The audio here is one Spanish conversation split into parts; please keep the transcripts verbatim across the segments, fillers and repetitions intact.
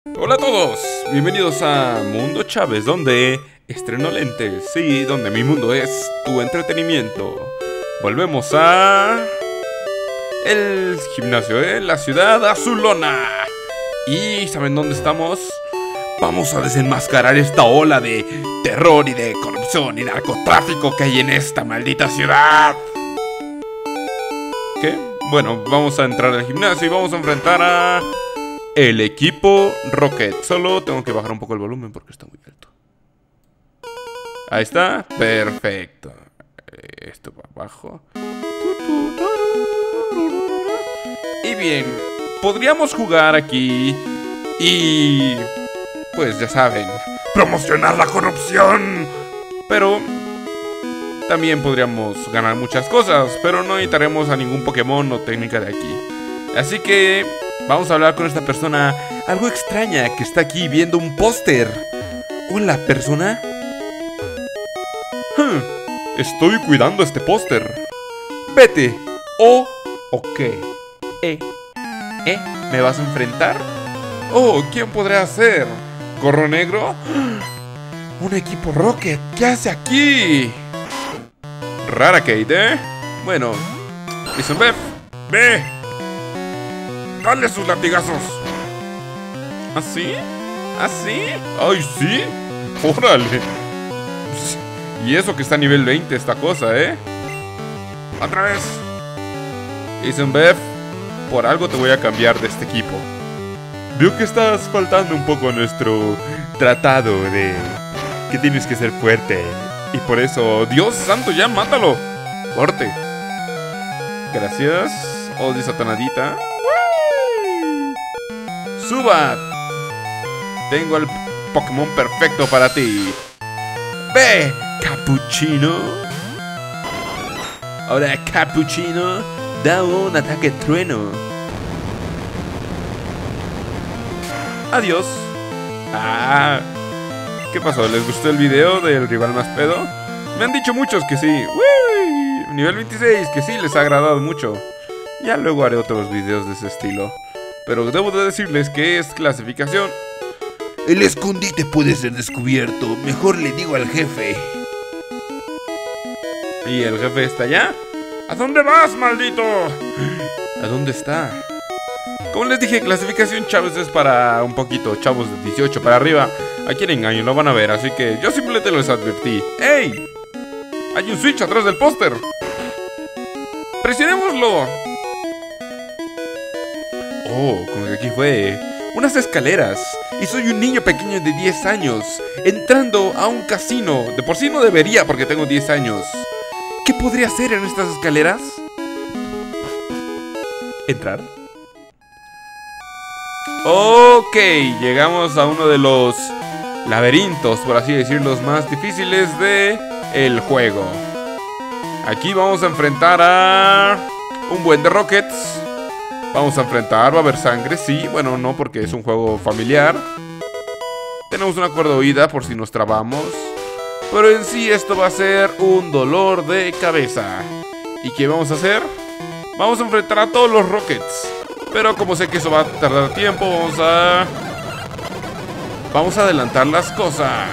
Hola a todos, bienvenidos a Mundo Chávez, donde estreno lentes, sí, donde mi mundo es tu entretenimiento. Volvemos a... el gimnasio de la ciudad azulona. ¿Y saben dónde estamos? Vamos a desenmascarar esta ola de terror y de corrupción y narcotráfico que hay en esta maldita ciudad. ¿Qué? Bueno, vamos a entrar al gimnasio y vamos a enfrentar a... el equipo Rocket. Solo tengo que bajar un poco el volumen porque está muy alto. Ahí está, perfecto. Esto va abajo. Y bien, podríamos jugar aquí y... pues ya saben, promocionar la corrupción. Pero también podríamos ganar muchas cosas, pero no necesitaremos a ningún Pokémon o técnica de aquí. Así que vamos a hablar con esta persona algo extraña que está aquí viendo un póster. Hola, persona. Hmm, estoy cuidando este póster. Vete. Oh, ok. Eh, eh, ¿me vas a enfrentar? Oh, ¿quién podría ser? ¿Gorro negro? Un equipo Rocket. ¿Qué hace aquí? Rara Kate, ¿eh? Bueno, Listen, ve. Ve. ¡Dale sus latigazos! ¿Así? ¿Así? ¡Ay, sí! ¡Órale! Y eso que está a nivel veinte esta cosa, ¿eh? ¡Otra vez! Jason Beth, por algo te voy a cambiar de este equipo. Veo que estás faltando un poco a nuestro tratado de que tienes que ser fuerte. Y por eso... ¡Dios santo, ya mátalo! ¡Corte! Gracias. Oh, desatonadita. ¡Suba! Tengo el Pokémon perfecto para ti. ¡Ve! ¡Capuchino! Ahora Capuchino da un ataque trueno. Adiós. Ah, ¿qué pasó? ¿Les gustó el video del rival más pedo? Me han dicho muchos que sí. ¡Uy! Nivel veintiséis, que sí les ha agradado mucho. Ya luego haré otros videos de ese estilo. Pero debo de decirles que es clasificación. El escondite puede ser descubierto. Mejor le digo al jefe. ¿Y el jefe está allá? ¿A dónde vas, maldito? ¿A dónde está? Como les dije, clasificación Chávez es para un poquito chavos de dieciocho para arriba. Aquí en engaño, lo van a ver, así que yo simplemente les advertí. ¡Ey! Hay un switch atrás del póster. ¡Presionémoslo! Oh, como que aquí fue unas escaleras. Y soy un niño pequeño de diez años entrando a un casino. De por sí no debería porque tengo diez años. ¿Qué podría hacer en estas escaleras? ¿Entrar? Ok, llegamos a uno de los laberintos, por así decirlo, más difíciles de el juego. Aquí vamos a enfrentar a un buen de Rockets. Vamos a enfrentar, va a haber sangre, sí, bueno, no porque es un juego familiar. Tenemos una cuerda oída por si nos trabamos. Pero en sí esto va a ser un dolor de cabeza. ¿Y qué vamos a hacer? Vamos a enfrentar a todos los Rockets. Pero como sé que eso va a tardar tiempo, vamos a... Vamos a adelantar las cosas.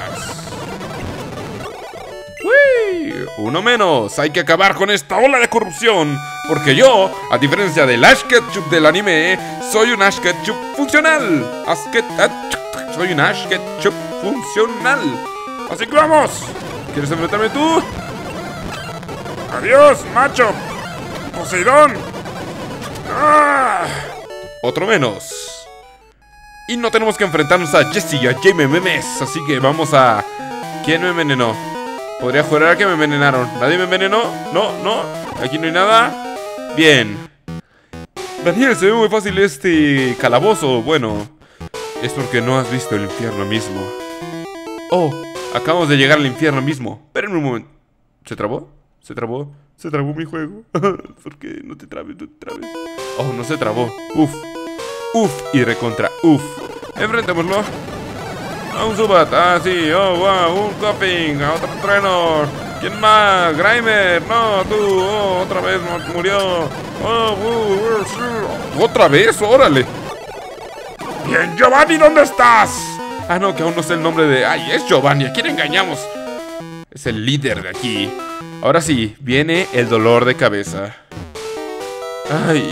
¡Uy! Uno menos. Hay que acabar con esta ola de corrupción. Porque yo, a diferencia del Ash Ketchum del anime, soy un Ash Ketchum funcional. Ash Ketchum, soy un Ash Ketchum funcional. Así que vamos. ¿Quieres enfrentarme tú? Adiós, macho. Poseidón. ¡Ah! Otro menos. Y no tenemos que enfrentarnos a Jesse y a Jamie Memes. Así que vamos a... ¿Quién me envenenó? Podría jurar que me envenenaron. ¿Nadie me envenenó? No, no. Aquí no hay nada. Bien. Daniel, se ve muy fácil este calabozo. Bueno, es porque no has visto el infierno mismo. Oh, acabamos de llegar al infierno mismo. Espérenme un momento. ¿Se trabó? ¿Se trabó? Se trabó mi juego. ¿Por qué? No te trabes, no te trabes. Oh, no se trabó. Uf. Uf y recontra. Uf. Enfrentémoslo. A un Zubat. Ah, sí. Oh, wow. Un Koffing. A otro trueno. ¿Quién más? Grimer. No, tú. Oh, otra vez murió. Oh, uh, uh, uh. ¿Otra vez? Órale. Bien, Giovanni, ¿dónde estás? Ah, no, que aún no sé el nombre de... Ay, es Giovanni, ¿a quién engañamos? Es el líder de aquí. Ahora sí, viene el dolor de cabeza. Ay.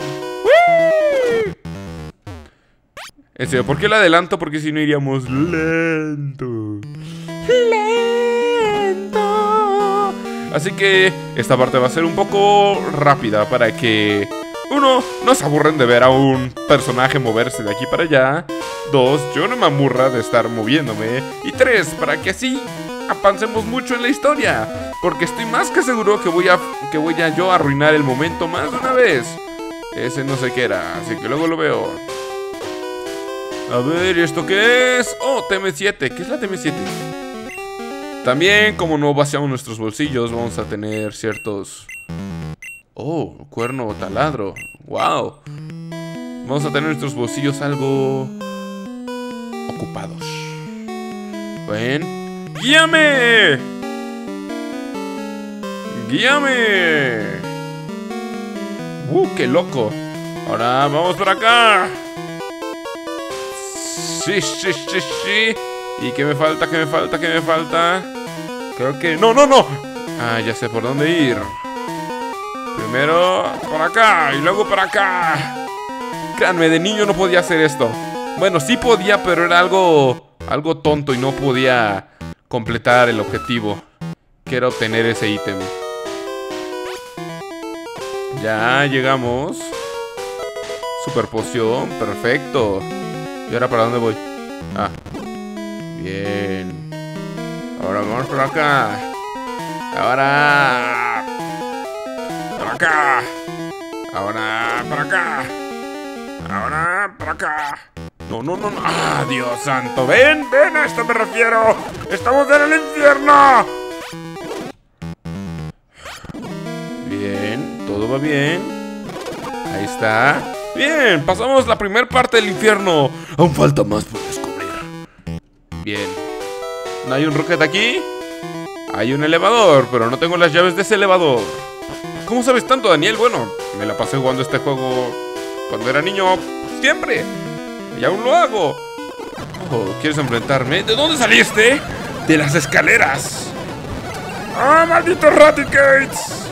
En serio, ¿por qué lo adelanto? Porque si no iríamos lento. Lento. Así que esta parte va a ser un poco rápida para que... Uno, no se aburren de ver a un personaje moverse de aquí para allá. Dos, yo no me aburra de estar moviéndome. Y tres, para que así avancemos mucho en la historia. Porque estoy más que seguro que voy a, que voy a yo arruinar el momento más de una vez. Ese no sé qué era, así que luego lo veo. A ver, ¿y esto qué es? Oh, T M siete, ¿qué es la T M siete? También, como no vaciamos nuestros bolsillos, vamos a tener ciertos... Oh, cuerno taladro. Wow. Vamos a tener nuestros bolsillos algo... ocupados. ¿Ven? ¡Guíame! ¡Guíame! ¡Uh, qué loco! Ahora vamos por acá. Sí, sí, sí, sí. ¿Y qué me falta? ¿Qué me falta? ¿Qué me falta? Creo que... ¡No, no, no! Ah, ya sé por dónde ir. Primero por acá y luego por acá. Créanme, de niño no podía hacer esto. Bueno, sí podía, pero era algo... algo tonto y no podía completar el objetivo, que era obtener ese ítem. Ya llegamos. Super poción, perfecto. ¿Y ahora para dónde voy? Ah, bien. Ahora vamos por acá. Ahora por acá. Ahora por acá. Ahora por acá. No, no, no, no. ¡Ah, Dios santo! ¡Ven, ven! ¡A esto me refiero! ¡Estamos en el infierno! Bien, todo va bien. Ahí está. Bien, pasamos la primera parte del infierno. Aún falta más por descubrir. Bien. ¿No hay un rocket aquí? Hay un elevador, pero no tengo las llaves de ese elevador. ¿Cómo sabes tanto, Daniel? Bueno, me la pasé jugando este juego cuando era niño. Siempre. Y aún lo hago. Oh, ¿quieres enfrentarme? ¿De dónde saliste? De las escaleras. ¡Ah, malditos Raticates!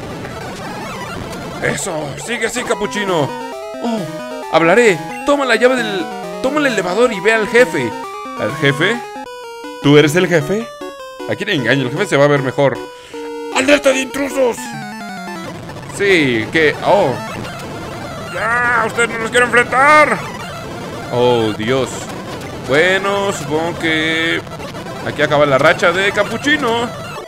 Eso, sigue así, capuchino. Oh, hablaré. Toma la llave del... Toma el elevador y ve al jefe. ¿Al jefe? ¿Tú eres el jefe? ¿A quién engaño? El jefe se va a ver mejor. ¡Alerta de intrusos! Sí, que... Oh. ¡Ya! ¡Usted no nos quiere enfrentar! Oh, Dios. Bueno, supongo que... aquí acaba la racha de Capuchino.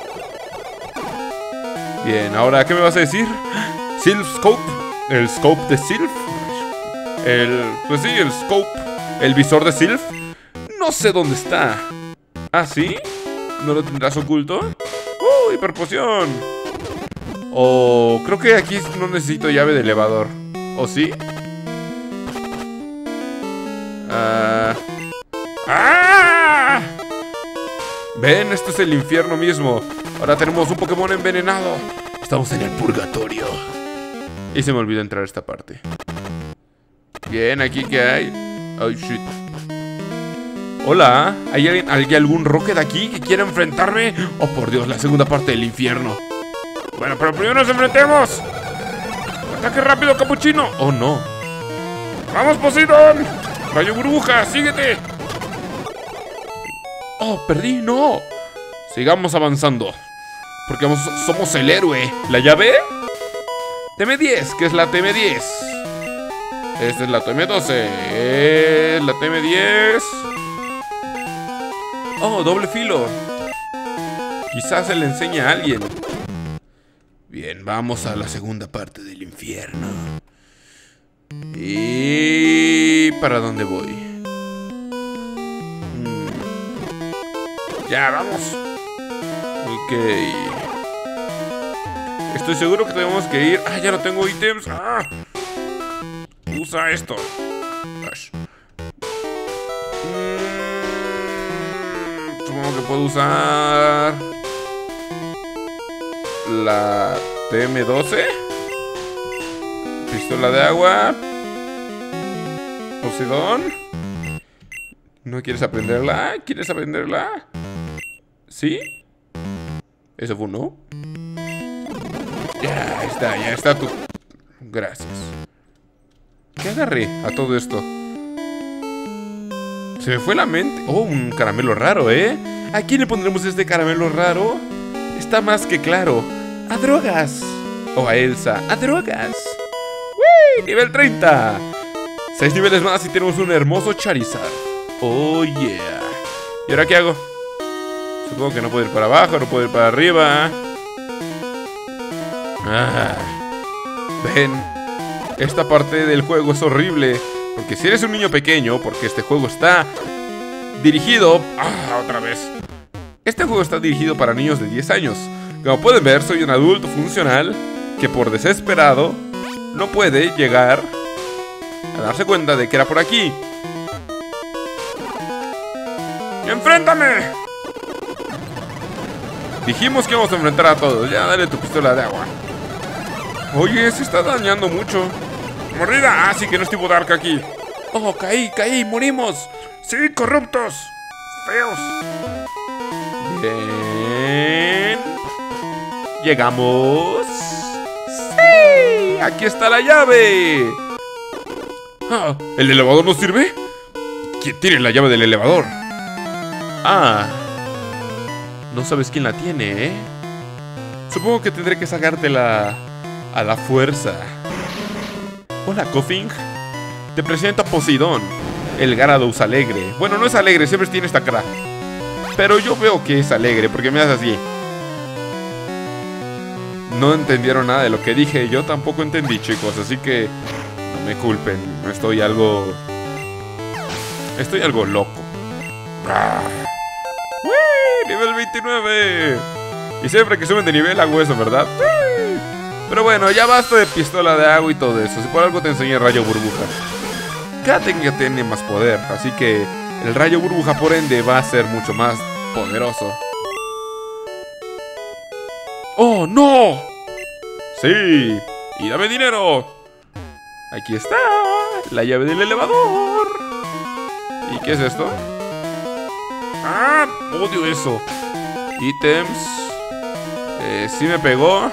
Bien, ahora, ¿qué me vas a decir? Sylph Scope. El scope de Sylph. El... pues sí, el scope. El visor de Sylph. No sé dónde está. ¿Ah, sí? ¿No lo tendrás oculto? ¡Uh, hiperpoción! Oh, creo que aquí no necesito llave de elevador. ¿O sí? Uh... ¡Ah! Ven, esto es el infierno mismo. Ahora tenemos un Pokémon envenenado. Estamos en el purgatorio. Y se me olvidó entrar a esta parte. Bien, ¿aquí qué hay? Oh, shit. Hola, ¿hay, alguien, ¿hay algún Rocket aquí que quiera enfrentarme? Oh, por Dios, la segunda parte del infierno. Bueno, pero primero nos enfrentemos. ¡Ataque rápido, Capuchino! Oh, no. ¡Vamos, Poseidón! ¡Rayo burbuja, síguete! Oh, perdí, no. Sigamos avanzando, porque somos el héroe. ¿La llave? T M diez, ¿qué es la T M diez? Esta es la T M doce. Es la T M diez. Oh, doble filo. Quizás se le enseñe a alguien. Bien, vamos a la segunda parte del infierno. ¿Y para dónde voy? Hmm. Ya, vamos. Ok. Estoy seguro que tenemos que ir. Ah, ya no tengo ítems. Ah. Usa esto. Mm, supongo que puedo usar la T M doce. Pistola de agua. Poseidón. ¿No quieres aprenderla? ¿Quieres aprenderla? ¿Sí? ¿Eso fue un no? Ya está, ya está tu... Gracias. ¿Qué agarré a todo esto? Se me fue la mente. Oh, un caramelo raro, ¿eh? ¿A quién le pondremos este caramelo raro? Está más que claro. ¡A Drogas! O a Elsa. ¡A Drogas! ¡Wii! ¡Nivel treinta! Seis niveles más y tenemos un hermoso Charizard. ¡Oh, yeah! ¿Y ahora qué hago? Supongo que no puedo ir para abajo, no puedo ir para arriba. Ah. Ven. Esta parte del juego es horrible. Porque si eres un niño pequeño, porque este juego está dirigido... ¡Ah, otra vez! Este juego está dirigido para niños de diez años. Como pueden ver, soy un adulto funcional que por desesperado no puede llegar a darse cuenta de que era por aquí. ¡Enfréntame! Dijimos que íbamos a enfrentar a todos. Ya, dale tu pistola de agua. Oye, se está dañando mucho. ¡Mordida! Ah, sí que no estuvo Dark aquí. ¡Oh, caí, caí! ¡Morimos! ¡Sí, corruptos! ¡Feos! Bien. Llegamos. ¡Sí! ¡Aquí está la llave! Ah, ¿el elevador no sirve? ¿Quién tiene la llave del elevador? Ah, no sabes quién la tiene, ¿eh? Supongo que tendré que sacártela a la fuerza. Hola, Koffing. Te presento a Poseidón, el Gyarados alegre. Bueno, no es alegre, siempre tiene esta cara. Pero yo veo que es alegre porque me hace así. No entendieron nada de lo que dije. Yo tampoco entendí, chicos, así que no me culpen. Estoy algo... Estoy algo loco. ¡Uy! Nivel veintinueve. Y siempre que suben de nivel hago eso, ¿verdad? ¡Uy! Pero bueno, ya basta de pistola de agua y todo eso. Si por algo te enseñé rayo burbuja. Cada técnica tiene más poder, así que el rayo burbuja por ende va a ser mucho más poderoso. ¡Oh, no! ¡Sí! ¡Y dame dinero! Aquí está, la llave del elevador. ¿Y qué es esto? ¡Ah! Odio eso. Ítems. Eh, sí me pegó.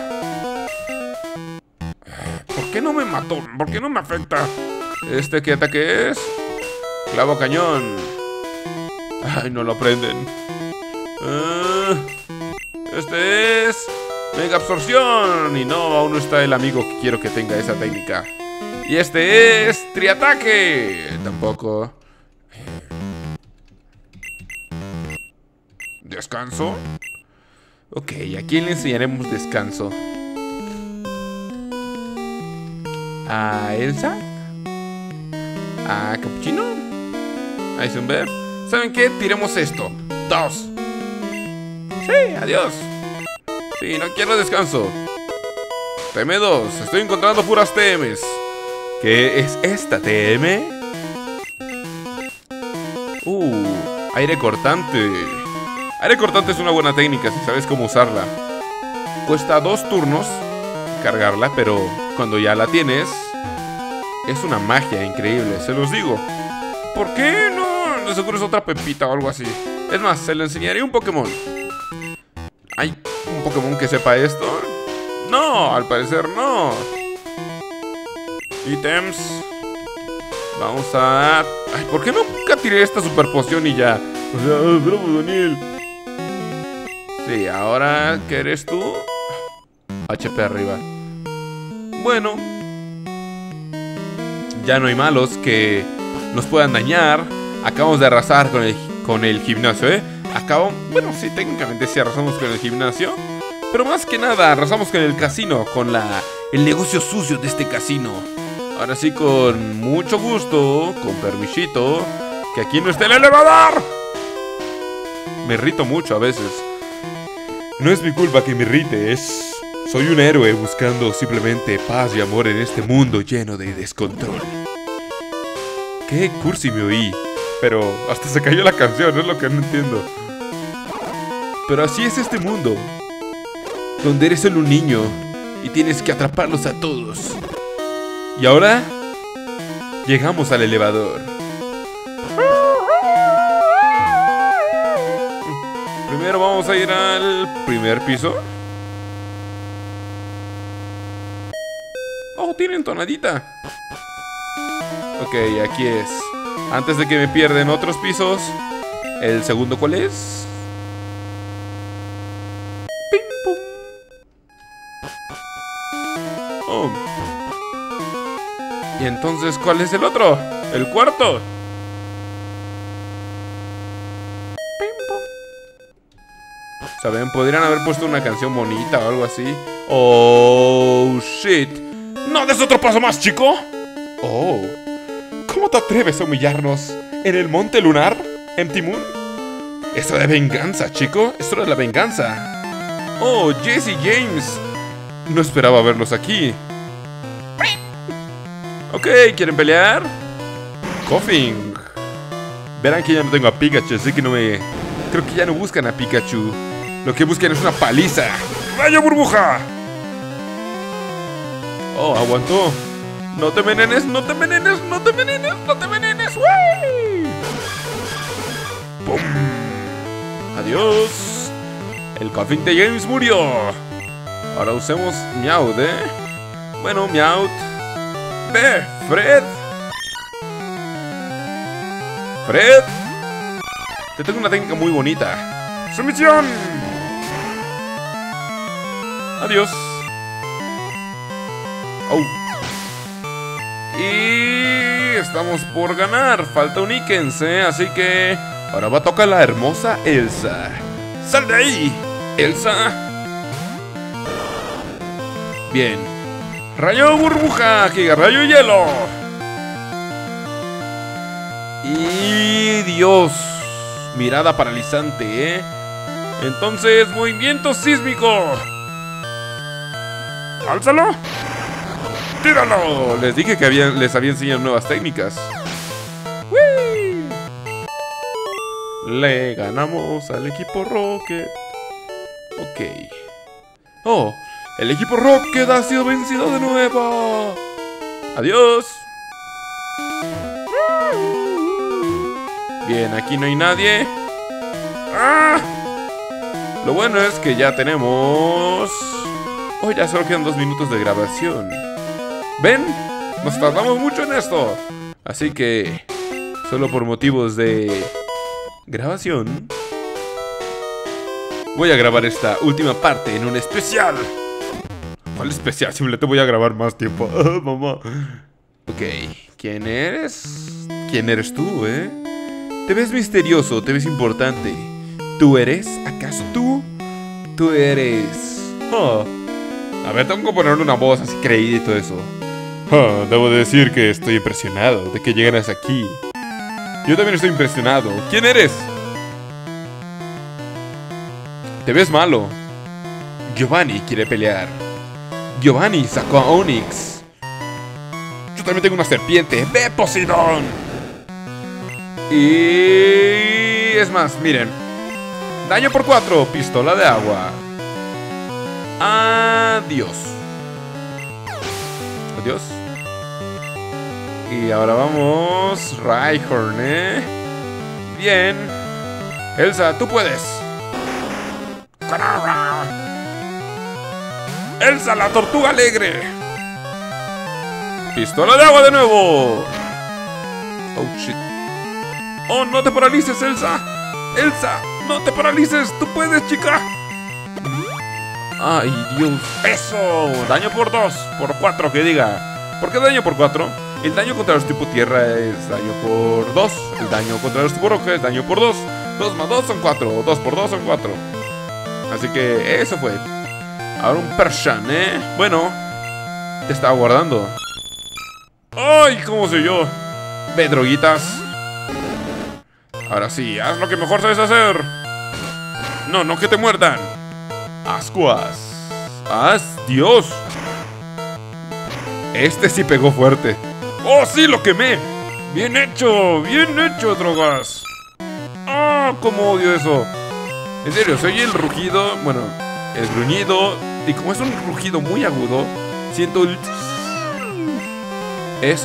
¿Por qué no me mató? ¿Por qué no me afecta? ¿Este qué ataque es? Clavo cañón. Ay, no lo prenden. Uh, este es... Mega absorción. Y no, aún no está el amigo que quiero que tenga esa técnica. Y este es... Triataque. Tampoco. ¿Descanso? Ok, ¿a quién le enseñaremos descanso? ¿A Elsa? ¿A Cappuccino? ¿A Isenberg? ¿Saben qué? Tiremos esto. Dos. Sí, adiós. Sí, no quiero descanso. T M dos. Estoy encontrando puras T Ms. ¿Qué es esta T M? Uh, aire cortante. Aire cortante es una buena técnica si sabes cómo usarla. Cuesta dos turnos cargarla, pero cuando ya la tienes, es una magia increíble, se los digo. ¿Por qué no? De seguro es otra pepita o algo así. Es más, se le enseñaría un Pokémon. ¿Hay un Pokémon que sepa esto? No, al parecer no. Ítems. Vamos a... Ay, ¿por qué no nunca tiré esta super poción y ya? O sea, bravo, Daniel. Sí, ahora, ¿qué eres tú? H P arriba. Bueno, ya no hay malos que nos puedan dañar. Acabamos de arrasar con el, con el gimnasio, ¿eh? Acabamos... Bueno, sí, técnicamente sí arrasamos con el gimnasio. Pero más que nada, arrasamos con el casino. Con la... el negocio sucio de este casino. Ahora sí, con mucho gusto, con permisito, que aquí no está el elevador. Me irrito mucho a veces. No es mi culpa que me irrite, es... Soy un héroe buscando simplemente paz y amor en este mundo lleno de descontrol. Qué cursi me oí. Pero hasta se cayó la canción, es lo que no entiendo. Pero así es este mundo, donde eres solo un niño y tienes que atraparlos a todos. Y ahora llegamos al elevador. primero vamos a ir al primer piso. Oh, tienen tonadita. Ok, aquí es. Antes de que me pierden otros pisos. ¿El segundo cuál es? Pim, pum. Oh. Y entonces, ¿cuál es el otro? El cuarto. Pim, pum. ¿Saben? Podrían haber puesto una canción bonita o algo así. Oh, shit. ¿No des otro paso más, chico? Oh. ¿Cómo te atreves a humillarnos en el monte lunar, Empty Moon? Esto de venganza, chico. Esto es la venganza. Oh, Jesse y James. No esperaba verlos aquí. Ok, ¿quieren pelear? Koffing. Verán que ya no tengo a Pikachu, así que no me... Creo que ya no buscan a Pikachu. Lo que buscan es una paliza. ¡Rayo burbuja! Oh, aguantó. No te envenenes, no te envenenes, no te envenenes, no te envenenes. ¡Uy! ¡Pum! Adiós. El Koffing de James murió. Ahora usemos Meowth, ¿eh? Bueno, Meowth. Ve, Fred. Fred. Te tengo una técnica muy bonita. ¡Sumisión! Adiós. Oh. Y estamos por ganar. Falta un Ikens, ¿eh? Así que ahora va a tocar la hermosa Elsa. ¡Sal de ahí, Elsa! Bien. Rayo burbuja, giga rayo hielo. Y Dios. Mirada paralizante, ¿eh? Entonces, movimiento sísmico. ¡Álzalo! ¡Tíralo! Les dije que había, les había enseñado nuevas técnicas. ¡Wii! Le ganamos al equipo Rocket. Ok. Oh, el equipo Rocket ha sido vencido de nuevo. Adiós. Bien, aquí no hay nadie. ¡Ah! Lo bueno es que ya tenemos... Oh, ya solo quedan dos minutos de grabación. ¿Ven? Nos tardamos mucho en esto. Así que... solo por motivos de... grabación... voy a grabar esta última parte en un especial. ¿Cuál especial? Simplemente voy a grabar más tiempo. Mamá. Ok. ¿Quién eres? ¿Quién eres tú, eh? Te ves misterioso, te ves importante. ¿Tú eres? ¿Acaso tú? Tú eres... Oh. A ver, tengo que ponerle una voz así creída y todo eso. Oh, debo decir que estoy impresionado de que llegaras aquí. Yo también estoy impresionado. ¿Quién eres? Te ves malo. Giovanni quiere pelear. Giovanni sacó a Onix. Yo también tengo una serpiente. ¡Ve, Poseidón! Y... es más, miren. Daño por cuatro. Pistola de agua. Adiós. Adiós. Y ahora vamos. Rhyhorn, ¿eh? Bien. Elsa, tú puedes. Elsa, la tortuga alegre. Pistola de agua de nuevo. Oh, shit. Oh, no te paralices, Elsa. Elsa, no te paralices. Tú puedes, chica. Ay, Dios. Eso. Daño por dos. Por cuatro, que diga. ¿Por qué daño por cuatro? El daño contra los tipo tierra es daño por dos. El daño contra los tipo roca es daño por dos. dos más dos son cuatro. dos por dos son cuatro. Así que eso fue. Ahora un Persian, ¿eh? Bueno, te estaba guardando. ¡Ay! ¿Cómo soy yo? Ve, droguitas. Ahora sí, haz lo que mejor sabes hacer. No, no que te muerdan. Ascuas. ¡Haz, Dios! Este sí pegó fuerte. ¡Oh, sí, lo quemé! ¡Bien hecho! ¡Bien hecho, drogas! ¡Ah! ¡Cómo odio eso! En serio, soy el rugido, bueno, el gruñido. Y como es un rugido muy agudo, siento el... es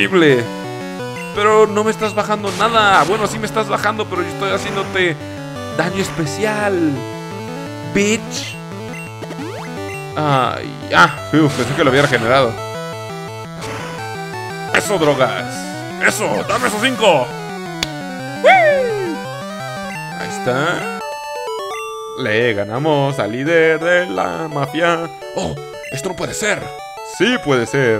horrible. Pero no me estás bajando nada. Bueno, sí me estás bajando, pero yo estoy haciéndote Daño especial. Bitch. Ay, ah, uf, pensé que lo había regenerado. Eso, drogas. Eso, dame esos cinco. ¡Wii! Ahí está. Le ganamos al líder de la mafia. Oh, esto no puede ser. Sí puede ser.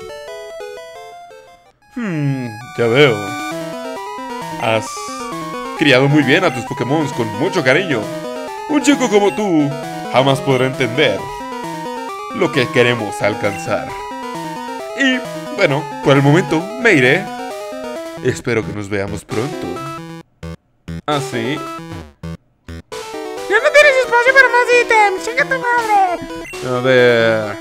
Hmm, ya veo. Has criado muy bien a tus Pokémon con mucho cariño. Un chico como tú jamás podrá entender lo que queremos alcanzar. Y, bueno, por el momento me iré. Espero que nos veamos pronto. ¿Ah, sí? Ya no tienes espacio para más ítems. ¡Chica tu madre! A ver...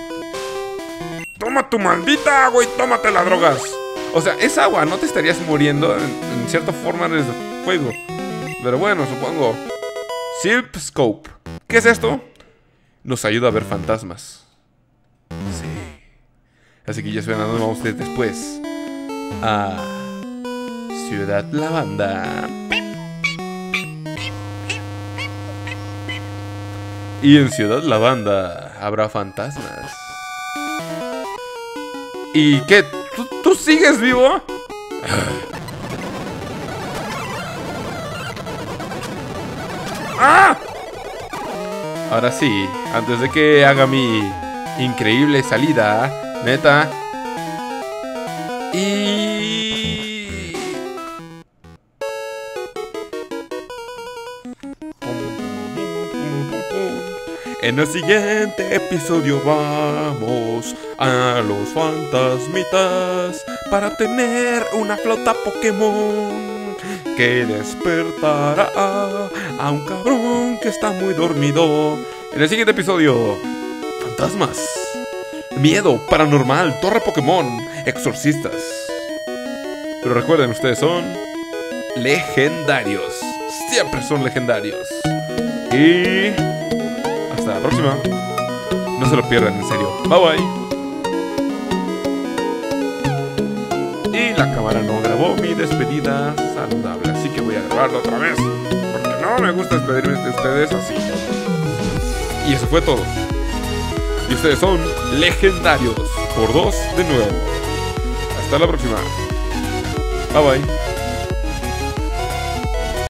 Toma tu maldita agua y tómate las drogas. O sea, es agua, no te estarías muriendo. En, en cierta forma eres de fuego. Pero bueno, supongo. Silp Scope. ¿Qué es esto? Nos ayuda a ver fantasmas. Sí. Así que ya saben a dónde vamos a ir después. A Ciudad Lavanda. Y en Ciudad Lavanda habrá fantasmas. ¿Y qué? ¿Tú, tú sigues vivo? ¡Ah! Ahora sí, antes de que haga mi increíble salida, neta. Y... en el siguiente episodio vamos a los fantasmitas para tener una flota Pokémon que despertará a un cabrón que está muy dormido. En el siguiente episodio, fantasmas, miedo, paranormal, torre Pokémon, exorcistas. Pero recuerden, ustedes son legendarios. Siempre son legendarios. Y hasta la próxima. No se lo pierdan, en serio. Bye bye. Y la cámara no grabó mi despedida saludable, así que voy a grabarlo otra vez, porque no me gusta despedirme de ustedes así. Y eso fue todo. Y ustedes son legendarios. Por dos de nuevo. Hasta la próxima. Bye bye.